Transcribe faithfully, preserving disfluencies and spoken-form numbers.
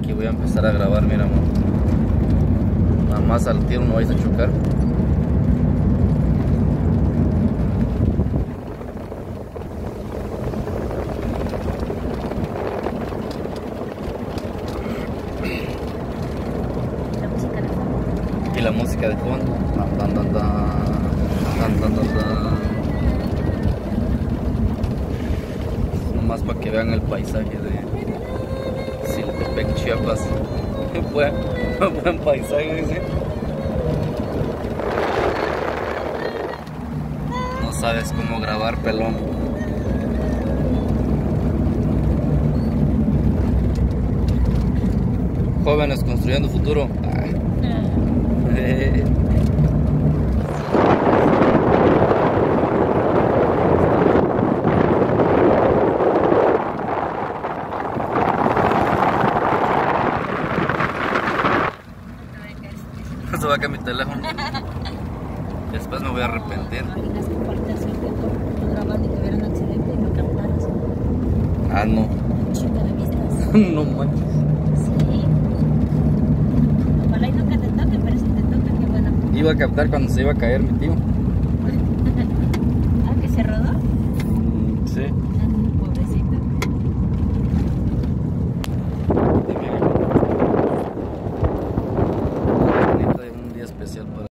Aquí voy a empezar a grabar, mira, amor. Nada más al tiro no vais a chocar. Y la música de fondo. Dan, dan, dan, dan, dan, dan, dan. Nomás para que vean el paisaje de Siltepec, Chiapas. Buen, buen paisaje, ¿sí? No sabes cómo grabar, pelón. Jóvenes construyendo futuro. Ah. Eh. Se va a caer mi teléfono. Después me voy a arrepentir. Ah, no. No manches. Sí. Ojalá y nunca te toque, pero si te toca, qué bueno. Iba a captar cuando se iba a caer mi tío.